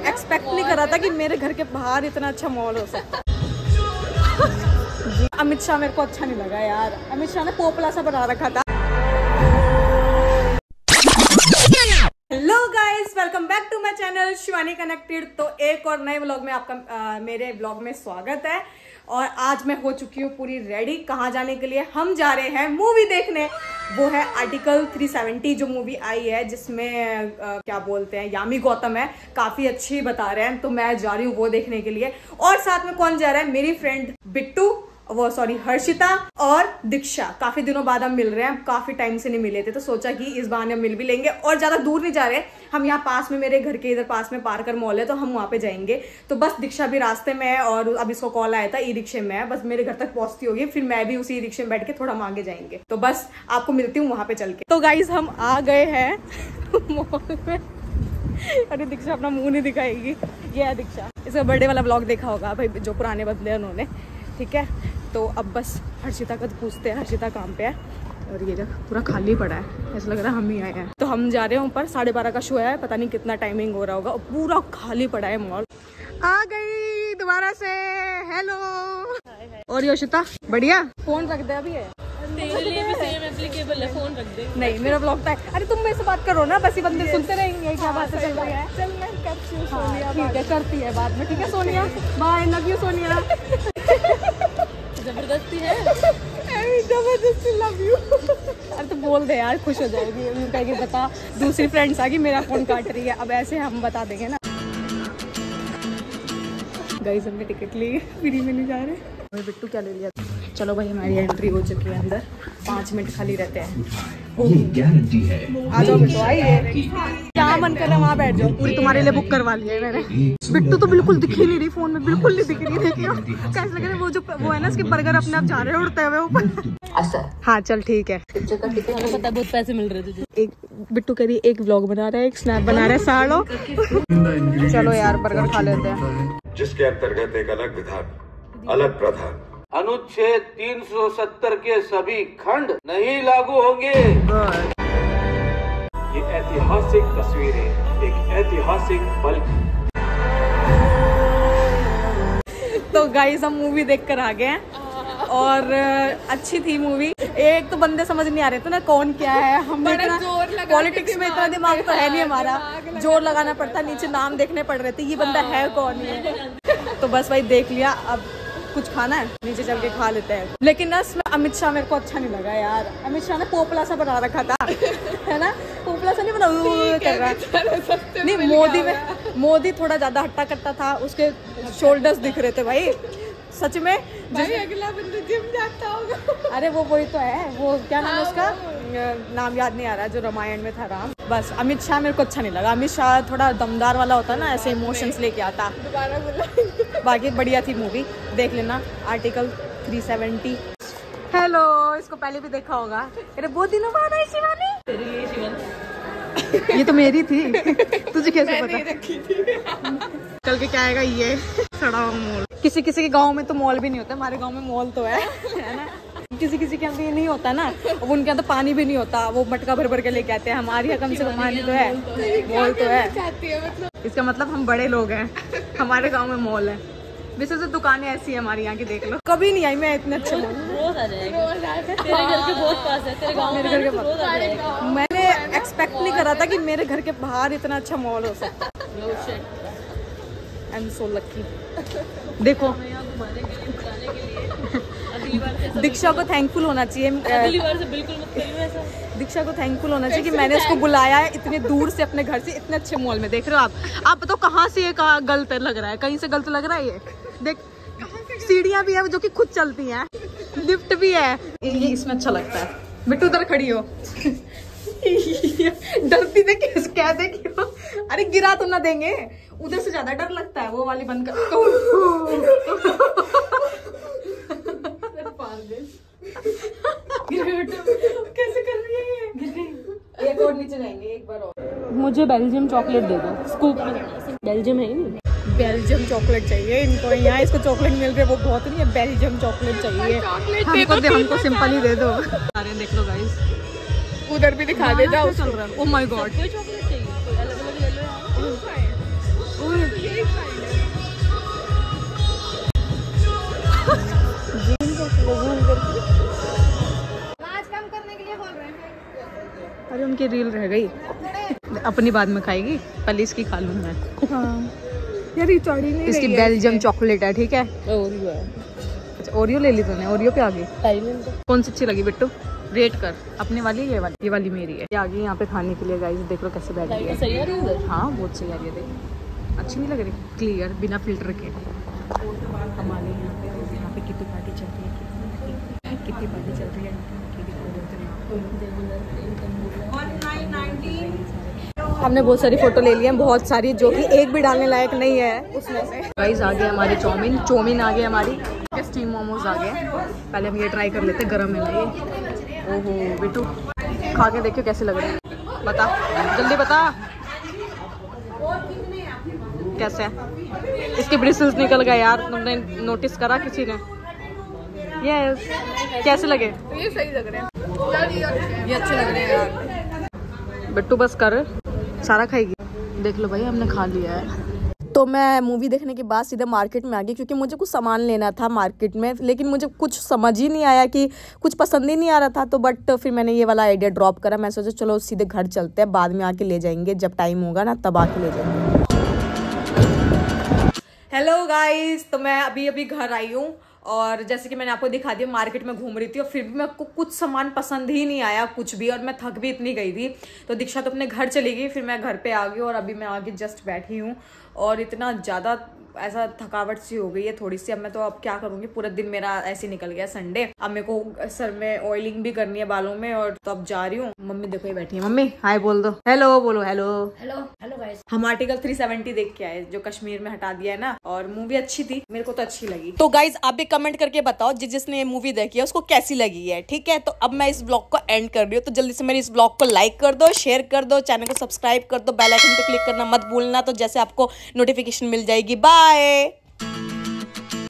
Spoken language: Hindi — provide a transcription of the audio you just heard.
एक्सपेक्ट नहीं कर रहा था कि मेरे घर के बाहर इतना अच्छा मॉल हो सकता है। अमित शाह मेरे को अच्छा नहीं लगा यार, अमित शाह ने पोपला सा बना रखा था। Hello guys, welcome back to my channel Shivani connected. तो एक और नए व्लॉग में आपका मेरे व्लॉग में स्वागत है। और आज मैं हो चुकी हूँ पूरी रेडी। कहाँ जाने के लिए? हम जा रहे हैं मूवी देखने। वो है आर्टिकल 370 जो मूवी आई है, जिसमें क्या बोलते हैं, यामी गौतम है। काफी अच्छी बता रहे हैं, तो मैं जा रही हूँ वो देखने के लिए। और साथ में कौन जा रहा है? मेरी फ्रेंड बिट्टू, हर्षिता और दीक्षा। काफी दिनों बाद हम मिल रहे हैं, काफी टाइम से नहीं मिले थे, तो सोचा कि इस बहाने हम मिल भी लेंगे। और ज्यादा दूर नहीं जा रहे, हम यहाँ पास में, मेरे घर के इधर पास में पार्कर मॉल है, तो हम वहाँ पे जाएंगे। तो बस दीक्षा भी रास्ते में है और अब इसको कॉल आया था, ई रिक्शे में है, बस मेरे घर तक पहुंचती होगी, फिर मैं भी उसी ई रिक्शे में बैठ के थोड़ा हम आगे जाएंगे। तो बस आपको मिलती हूँ वहां पे चल के। तो गाइज हम आ गए हैं मॉल में। अरे दीक्षा अपना मुंह नहीं दिखाएगी। ये है दीक्षा, इसका बर्थडे वाला ब्लॉग देखा होगा भाई, जो पुराने बदले उन्होंने। ठीक है, तो अब बस हर्षिता का पूछते हैं, हर्षिता काम पे है। और ये जगह पूरा खाली पड़ा है, ऐसा लग रहा है हम ही आए हैं। तो हम जा रहे हैं ऊपर, 12:30 का शो है, पता नहीं कितना टाइमिंग हो रहा होगा। और पूरा खाली पड़ा है मॉल। आ गई दोबारा से। हेलो। और योशिता बढ़िया? फोन रख दे अभी। है तेरे लिए भी सेम एप्लीकेबल है, फोन रख दे। नहीं, मेरा ब्लॉग था। अरे तुम मेरे से बात करो ना, बस ये बंदे सुनते रहेंगे क्या बात चल रही है। चल मैं करती हूँ सोनिया, ठीक है करती है बाद में। ठीक है Sonia, bye, love you Sonia. जबरदस्ती है, जबरदस्ती लव यू। अरे तो बोल दे यार, खुश हो जाएगी। कहेगी बता दूसरी फ्रेंड्स आ गई, मेरा फोन काट रही है। अब ऐसे हम बता देंगे ना। गाइस हमने टिकट ली, फ्री में नहीं जा रहे। बिट्टू क्या ले लिया? चलो भाई, हमारी एंट्री हो चुकी है अंदर। 5 मिनट खाली रहते हैं। गारंटी है। आ जाओ बिट्टू, आइए। क्या मन कर रहा है वहाँ बैठ जाओ। पूरी तुम्हारे लिए बुक करवा लिया है मैंने। बिट्टू तो बिल्कुल दिख ही नहीं रही फोन में, बिल्कुल नहीं दिख रही। देखियो कैसे लग रहा है वो है ना, उसके बर्गर अपने आप जा रहे हैं उड़ते हुए ऊपर। हाँ चल ठीक है। पता बहुत पैसे मिल रहे थे। एक बिट्टू करी, एक व्लॉग बना रहा है, एक स्नैप बना रहा है। साड़ो चलो यार बर्गर खा लेते हैं। जिसके अंतर्गत एक अलग विधान, अलग प्रधान, अनुच्छेद 370 के सभी खंड नहीं लागू होंगे। ये ऐतिहासिक तस्वीरें एक ऐतिहासिक पल। तो गाइस हम मूवी देख कर आ गए हैं और अच्छी थी मूवी। एक तो बंदे समझ नहीं आ रहे थे ना कौन क्या है। हमने पॉलिटिक्स में इतना दिमाग तो है नहीं हमारा, जोर लगाना पड़ता, नीचे नाम देखने पड़ रहे थे, ये बंदा है कौन है। तो बस भाई देख लिया। अब कुछ खाना है, नीचे चल के खा लेते हैं। लेकिन ना अमित शाह मेरे को अच्छा नहीं लगा यार। अमित शाह ने पोपला सा बना रखा था है ना, पोपला सा नहीं बना कर रहा। नहीं, मोदी थोड़ा ज्यादा हट्टा कट्टा था, उसके शोल्डर्स दिख रहे थे भाई सच में। भाई अगला बंदा जिम जाता होगा। अरे वो वही तो है, वो क्या नाम है उसका, नाम याद नहीं आ रहा, जो रामायण में था राम। बस अमित शाह मेरे को अच्छा नहीं लगा। अमित शाह थोड़ा दमदार वाला होता ना, ऐसे इमोशंस लेके आता। दोबारा बोला। बाकी बढ़िया थी मूवी, देख लेना आर्टिकल 370। हेलो, इसको पहले भी देखा होगा। अरे बहुत दिनों बाद आई शिवानी। तेरे लिए शिवन, ये तो मेरी थी, तुझे कैसे पता? रखी थी। कल के क्या आएगा ये सड़ा हुआ मॉल। किसी किसी के गांव में तो मॉल भी नहीं होता, हमारे गांव में मॉल तो है ना। किसी किसी के अंदर ये नहीं होता ना, अब उनके अंदर पानी भी नहीं होता, वो मटका भर भर के लेके आते हैं। हमारे यहाँ कम से कम पानी तो है, मॉल तो है। इसका मतलब हम बड़े लोग हैं, हमारे गाँव में मॉल है। वैसे तो दुकानें ऐसी है हमारे यहाँ की, देख लो। कभी नहीं आई मैं इतने अच्छे मॉल। रोज आ जाएगा, तेरे घर के बहुत पास है, तेरे गाँव मेरे घर के पास। मैंने एक्सपेक्ट नहीं करा था कि मेरे घर के बाहर इतना अच्छा मॉल हो सकता है। I am so lucky. देखो दीक्षा को थैंकफुल होना चाहिए। अगली बार से बिल्कुल मत करियो ऐसा। दीक्षा को थैंकफुल होना चाहिए कि मैंने इसको बुलाया है इतने दूर से, अपने घर से, इतने अच्छे मॉल में। देख रहे हो आप बताओ कहाँ से ये गलत लग रहा है? कहीं से गलत लग रहा है। ये देख, सीढ़ियाँ भी है जो कि खुद चलती हैं, लिफ्ट भी है। ये इसमें अच्छा लगता है। बिट्टू उधर खड़ी हो डरती थे क्या देखी हो? अरे गिरा तो ना देंगे, उधर से ज्यादा डर लगता है। वो वाली बंद कर। कैसे कर रही है ये? एक और नीचे जाएंगे, एक बार और। मुझे बेल्जियम चॉकलेट दे दो, स्कूप में। बेल्जियम है ही नहीं। बेल्जियम चॉकलेट चाहिए इनको। यहाँ इसको चॉकलेट मिल रही है, वो बहुत नहीं है, बेल्जियम चॉकलेट चाहिए। हमको सिंपल ही दे दो। अरे देख लो गाइस, उधर भी दिखा दे जाओ। चल रहा है। ओह माय गॉड, कोई चॉकलेट चाहिए, कोई अलग अलग ले लो यार। की रील रह गई, अपनी बाद में खाएगी, पहले इसकी खा लूँ मैं। हाँ यार ये चौड़ी नहीं, इसकी बेल्जियम चॉकलेट है, ठीक है। ओरियो है। अच्छा ओरियो ले ली तूने, ओरियो पे आ गई। थाईलैंड का। कौन सी अच्छी लगी बिट्टू, रेट कर। अपने वाली ये वाली मेरी है। ये आ गई यहाँ पे खाने के लिए गाइस, देख लो कैसे बैठ गई है। सही है उधर। हाँ बहुत सही आ रही है, देख अच्छी नहीं लग रही, क्लियर बिना फिल्टर के। हमारे यहाँ पे कितनी पार्टी चल रही है, कितनी पार्टी चल रही है। हमने बहुत सारी फोटो ले ली हैं, बहुत सारी, जो कि एक भी डालने लायक नहीं है उसमें से। गाइस आ गए हमारे चौमिन आ गई हमारी, स्टीम मोमोज आ गए। पहले हम ये ट्राई कर लेते, गरम है ना ये। ओहो बिट्टू खा के देखियो कैसे लग रहे हैं, बता जल्दी बता कैसे है। इसके ब्रिसल्स निकल गए यार, तुमने नोटिस करा किसी ने? यस कैसे लगे? ये सही लग रहे हैं, ये अच्छे लग रहे हैं यार। बिट्टू बस कर, सारा खाएगी। देख लो भाई हमने खा लिया है। तो मैं मूवी देखने के बाद सीधे मार्केट में आ गई, क्योंकि मुझे कुछ सामान लेना था मार्केट में, लेकिन मुझे कुछ समझ ही नहीं आया, कि कुछ पसंद ही नहीं आ रहा था। तो बट फिर मैंने ये वाला आइडिया ड्रॉप करा, मैं सोचा चलो सीधे घर चलते हैं, बाद में आके ले जाएंगे, जब टाइम होगा ना तब आके ले जाएंगे। हेलो गाइस, तो मैं अभी घर आई हूँ, और जैसे कि मैंने आपको दिखा दिया मार्केट में घूम रही थी, और फिर भी मेरे को कुछ सामान पसंद ही नहीं आया कुछ भी, और मैं थक भी इतनी गई थी। तो दीक्षा तो अपने घर चली गई, फिर मैं घर पे आ गई, और अभी मैं आगे जस्ट बैठी हूँ, और इतना ज़्यादा ऐसा थकावट सी हो गई है थोड़ी सी। अब क्या करूँगी, पूरा दिन मेरा ऐसे निकल गया संडे। अब मेरे को सर में ऑयलिंग भी करनी है बालों में, और तो अब जा रही हूँ। मम्मी देखो ये बैठी है, मम्मी हाय बोल दो, हेलो बोलो, हेलो हेलो हेलो गाइस। हम आर्टिकल 370 देख के आए, जो कश्मीर में हटा दिया है ना, और मूवी अच्छी थी, मेरे को तो अच्छी लगी। तो गाइस आप भी कमेंट करके बताओ जिसने ये मूवी देखी है उसको कैसी लगी है, ठीक है। तो अब मैं इस ब्लॉग को एंड कर रही हूँ, तो जल्दी से मेरे इस ब्लॉग को लाइक कर दो, शेयर कर दो, चैनल को सब्सक्राइब कर दो, बेल आइकन पे क्लिक करना मत भूलना, तो जैसे आपको नोटिफिकेशन मिल जाएगी। बाय।